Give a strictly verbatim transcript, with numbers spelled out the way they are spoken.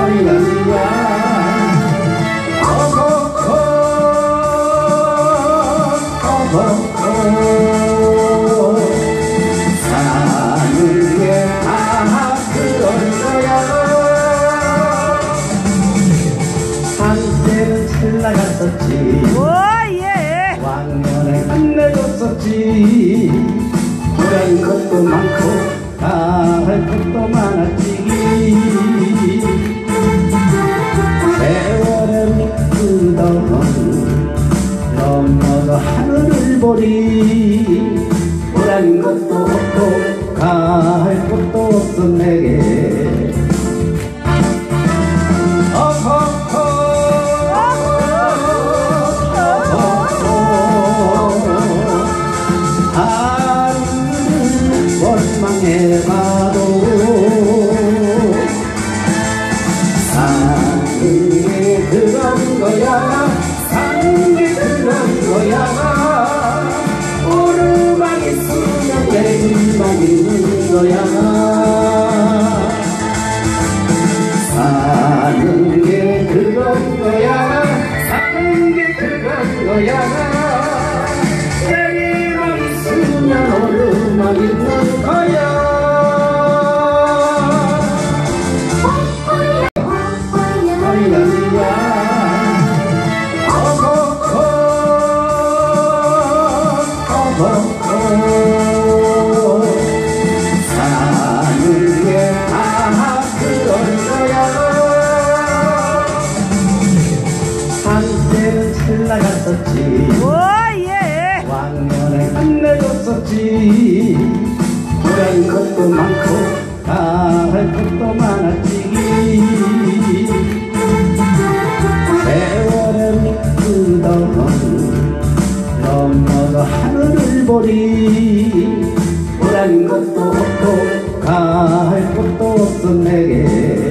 사는 게 다 그런 거야. 한때는 잘 나갔었지. 왕년에 끝내줬었지. 보란 것도 많고 다 할 것도 많았지. 세월의 미끄덩 넘어서 하늘을 보리. 보란 것도 없고 다 할 것도 없어 내게. 원망해봐도 사는 게 그런 거야. 사는 게 그런 거야. 오르막 있으면 내리막 있는 거야. 사는 게 그런 거야. 사는 게 그런 거야. 내리막 있으면 오르막 있는 거야. 사는 게 다 그런 거야. 한때는 잘 나갔었지. 왕년에 끝내줬었지. 보란 것도 많고 다 할 것도 많았지. 세월의 미끄덩 넘어서 하늘을 보리. 보란 것도 없고 다 할 것도 없어 내게.